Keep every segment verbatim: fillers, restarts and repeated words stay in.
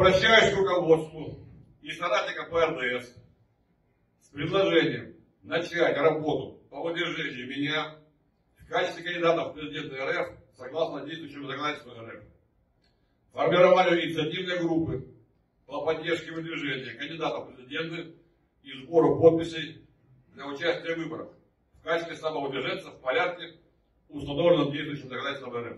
Обращаюсь к руководству и соратникам по эр дэ эс с предложением начать работу по выдвижению меня в качестве кандидата в президенты эр эф согласно действующему законодательству эр эф, формированию инициативной группы по поддержке выдвижения кандидатов в президенты и сбору подписей для участия в выборах в качестве самовыдвиженца в порядке, установленном действующим законодательством эр эф.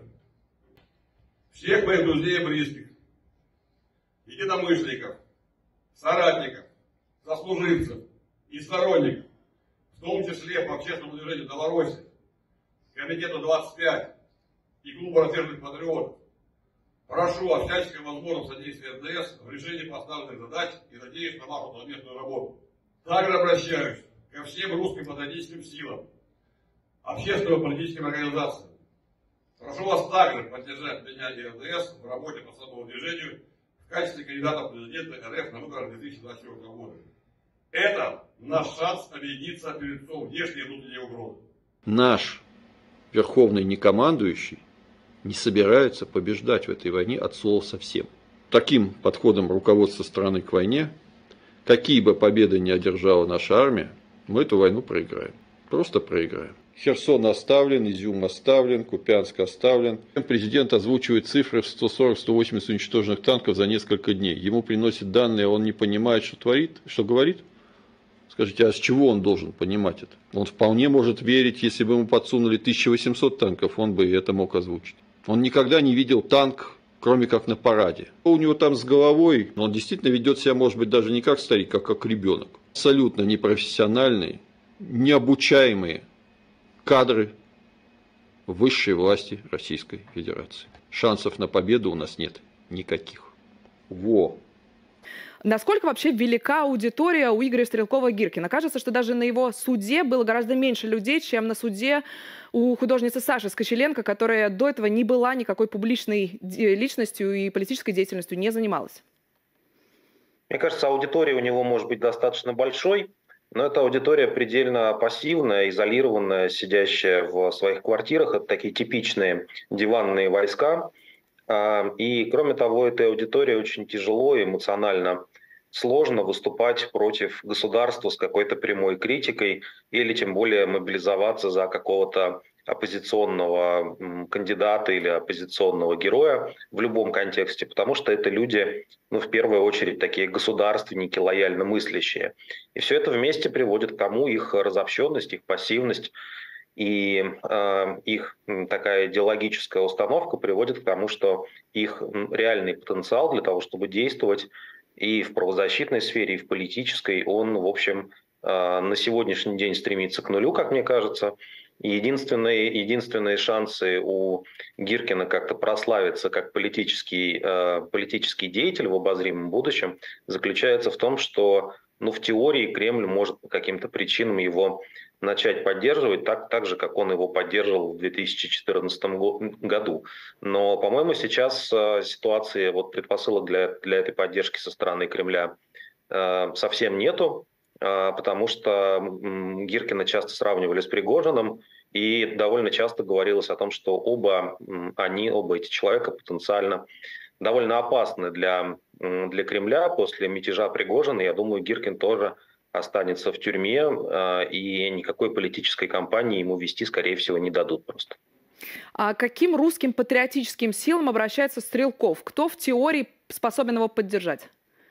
Всех моих друзей и близких, единомышленников, соратников, сослуживцев и сторонников, в том числе по общественному движению «Новороссия», Комитету двадцать пять и Клубу рассерженных патриотов, прошу о всяческом возможном содействии эр дэ эс в решении поставленных задач и надеюсь на вашу совместную работу. Также обращаюсь ко всем русским патриотическим силам, общественно-политическим организациям. Прошу вас также поддержать меня и эр дэ эс в работе по самовыдвижению в качестве кандидата в президенты эр эф на выборах две тысячи двадцать четвёртого года. Это наш шанс объединиться перед лицом внешней и внутренней угрозы. Наш верховный некомандующий не собирается побеждать в этой войне от слова совсем. Таким подходом руководства страны к войне, какие бы победы ни одержала наша армия, мы эту войну проиграем. Просто проиграем. Херсон оставлен, Изюм оставлен, Купянск оставлен. Президент озвучивает цифры в сто сорок — сто восемьдесят уничтоженных танков за несколько дней. Ему приносят данные, он не понимает, что творит, что говорит. Скажите, а с чего он должен понимать это? Он вполне может верить, если бы ему подсунули тысячу восемьсот танков, он бы и это мог озвучить. Он никогда не видел танк, кроме как на параде. У него там с головой, он действительно ведет себя, может быть, даже не как старик, а как ребенок. Абсолютно непрофессиональные, необучаемые кадры высшей власти Российской Федерации. Шансов на победу у нас нет никаких. Во! Насколько вообще велика аудитория у Игоря Стрелкова-Гиркина? Кажется, что даже на его суде было гораздо меньше людей, чем на суде у художницы Саши Скочеленко, которая до этого не была никакой публичной личностью и политической деятельностью не занималась. Мне кажется, аудитория у него может быть достаточно большой, но это аудитория предельно пассивная, изолированная, сидящая в своих квартирах. Это такие типичные диванные войска. И, кроме того, этой аудитории очень тяжело, эмоционально сложно выступать против государства с какой-то прямой критикой или тем более мобилизоваться за какого-то оппозиционного кандидата или оппозиционного героя в любом контексте, потому что это люди, ну, в первую очередь, такие государственники, лояльно мыслящие. И все это вместе приводит к тому, их разобщенность, их пассивность и э, их такая идеологическая установка приводит к тому, что их реальный потенциал для того, чтобы действовать и в правозащитной сфере, и в политической, он, в общем, э, на сегодняшний день стремится к нулю, как мне кажется. И единственные, единственные шансы у Гиркина как-то прославиться как политический, э, политический деятель в обозримом будущем заключается в том, что, ну, в теории Кремль может по каким-то причинам его начать поддерживать так, так же, как он его поддерживал в две тысячи четырнадцатом году. Но, по-моему, сейчас э, ситуации, вот, предпосылок для, для этой поддержки со стороны Кремля э, совсем нету, э, потому что э, Гиркина часто сравнивали с Пригожиным, и довольно часто говорилось о том, что оба э, они, оба эти человека потенциально довольно опасны для, э, для Кремля. После мятежа Пригожина, я думаю, Гиркин тоже останется в тюрьме, и никакой политической кампании ему вести, скорее всего, не дадут просто. А каким русским патриотическим силам обращается Стрелков? Кто в теории способен его поддержать?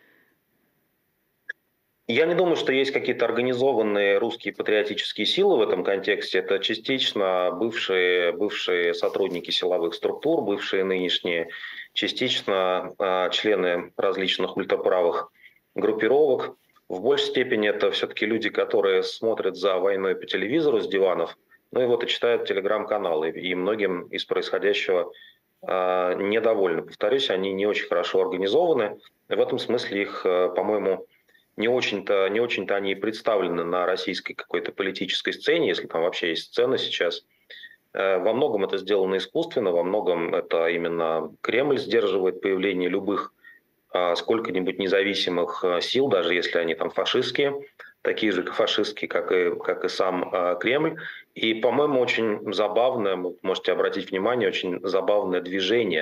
Я не думаю, что есть какие-то организованные русские патриотические силы в этом контексте. Это частично бывшие, бывшие сотрудники силовых структур, бывшие нынешние, частично э, члены различных ультраправых группировок. В большей степени это все-таки люди, которые смотрят за войной по телевизору с диванов, ну и вот и читают телеграм-каналы, и многим из происходящего э, недовольны. Повторюсь, они не очень хорошо организованы, и в этом смысле их, э, по-моему, не очень-то, не очень-то они представлены на российской какой-то политической сцене, если там вообще есть сцена сейчас. Э, во многом это сделано искусственно, во многом это именно Кремль сдерживает появление любых сколько-нибудь независимых сил, даже если они там фашистские, такие же фашистские, как и, как и сам э, Кремль. И, по-моему, очень забавное, вы можете обратить внимание, очень забавное движение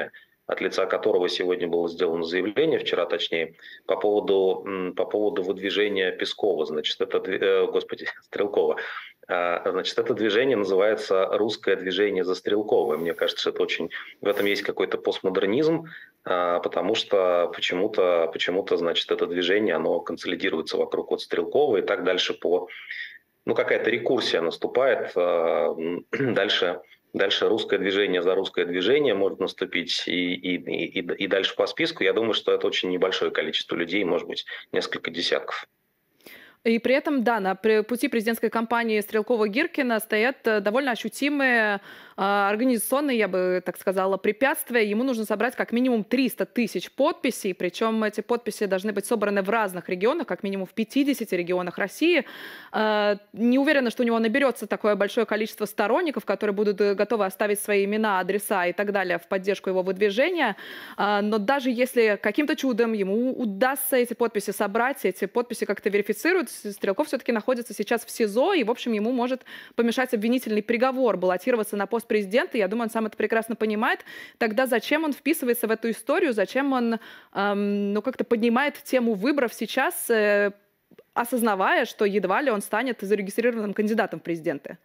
от лица которого сегодня было сделано заявление, вчера точнее, по поводу, по поводу выдвижения Пескова, значит, это, э, господи, Стрелкова. Значит, это движение называется «Русское движение за Стрелкова». Мне кажется, что это очень, в этом есть какой-то постмодернизм, потому что почему-то, почему-то, значит, это движение, оно консолидируется вокруг вот Стрелкова, и так дальше по... Ну, какая-то рекурсия наступает, дальше... Дальше русское движение за русское движение может наступить и, и, и, и дальше по списку. Я думаю, что это очень небольшое количество людей, может быть, несколько десятков. И при этом, да, на пути президентской кампании Стрелкова-Гиркина стоят довольно ощутимые организационные, я бы так сказала, препятствия. Ему нужно собрать как минимум триста тысяч подписей, причем эти подписи должны быть собраны в разных регионах, как минимум в пятидесяти регионах России. Не уверена, что у него наберется такое большое количество сторонников, которые будут готовы оставить свои имена, адреса и так далее в поддержку его выдвижения. Но даже если каким-то чудом ему удастся эти подписи собрать, эти подписи как-то верифицируют, Стрелков все-таки находится сейчас в СИЗО, и, в общем, ему может помешать обвинительный приговор баллотироваться на пост президента. Я думаю, он сам это прекрасно понимает. Тогда зачем он вписывается в эту историю? Зачем он эм, ну, как-то поднимает тему выборов сейчас, э, осознавая, что едва ли он станет зарегистрированным кандидатом в президенты?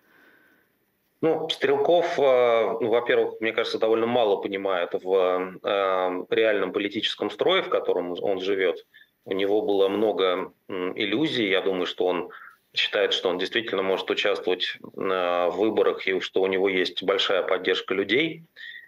Ну, Стрелков, э, ну, во-первых, мне кажется, довольно мало понимает в э, реальном политическом строе, в котором он живет. У него было много иллюзий. Я думаю, что он считает, что он действительно может участвовать в выборах и что у него есть большая поддержка людей.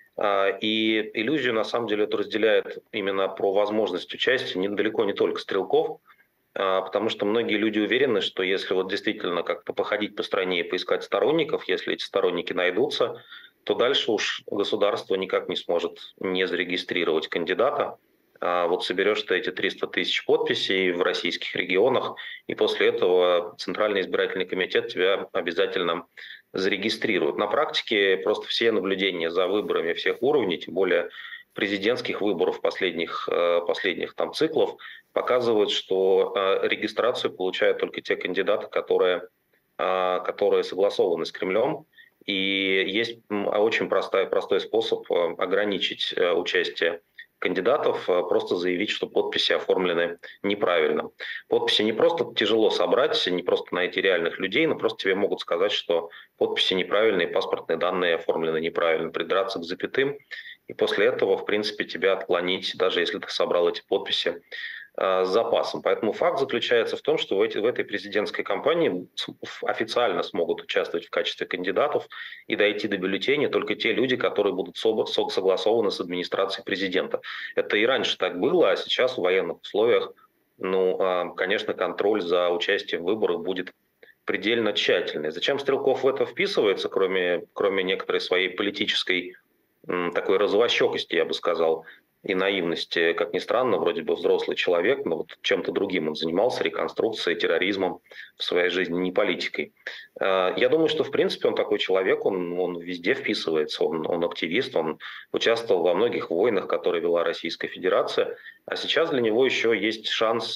И иллюзию, на самом деле, это разделяет именно про возможность участия недалеко не только Стрелков, потому что многие люди уверены, что если вот действительно как-то походить по стране и поискать сторонников, если эти сторонники найдутся, то дальше уж государство никак не сможет не зарегистрировать кандидата. Вот соберешь ты эти триста тысяч подписей в российских регионах, и после этого Центральный избирательный комитет тебя обязательно зарегистрирует. На практике просто все наблюдения за выборами всех уровней, тем более президентских выборов последних, последних там циклов, показывают, что регистрацию получают только те кандидаты, которые, которые согласованы с Кремлем. И есть очень простой, простой способ ограничить участие кандидатов, просто заявить, что подписи оформлены неправильно. Подписи не просто тяжело собрать, не просто найти реальных людей, но просто тебе могут сказать, что подписи неправильные, паспортные данные оформлены неправильно, придраться к запятым, и после этого, в принципе, тебя отклонить, даже если ты собрал эти подписи с запасом. Поэтому факт заключается в том, что в, эти, в этой президентской кампании официально смогут участвовать в качестве кандидатов и дойти до бюллетеней только те люди, которые будут согласованы с администрацией президента. Это и раньше так было, а сейчас в военных условиях, ну, конечно, контроль за участием в выборах будет предельно тщательный. Зачем Стрелков в это вписывается, кроме, кроме некоторой своей политической такой развощекости, я бы сказал, и наивности, как ни странно, вроде бы взрослый человек, но вот чем-то другим он занимался, реконструкцией, терроризмом в своей жизни, не политикой. Я думаю, что в принципе он такой человек, он, он везде вписывается, он, он активист, он участвовал во многих войнах, которые вела Российская Федерация, а сейчас для него еще есть шанс,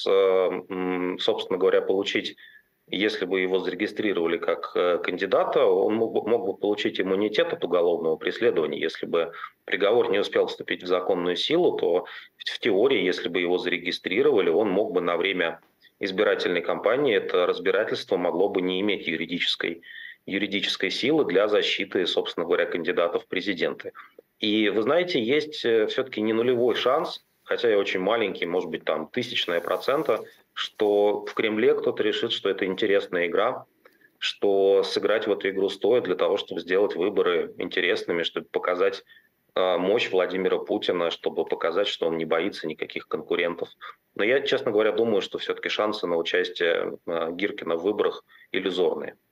собственно говоря, получить, если бы его зарегистрировали как кандидата, он мог, мог бы получить иммунитет от уголовного преследования. Если бы приговор не успел вступить в законную силу, то в теории, если бы его зарегистрировали, он мог бы на время избирательной кампании, это разбирательство могло бы не иметь юридической, юридической силы для защиты, собственно говоря, кандидатов в президенты. И вы знаете, есть все-таки не нулевой шанс, хотя и очень маленький, может быть, там тысячная процента, что в Кремле кто-то решит, что это интересная игра, что сыграть в эту игру стоит для того, чтобы сделать выборы интересными, чтобы показать э, мощь Владимира Путина, чтобы показать, что он не боится никаких конкурентов. Но я, честно говоря, думаю, что все-таки шансы на участие э, Гиркина в выборах иллюзорные.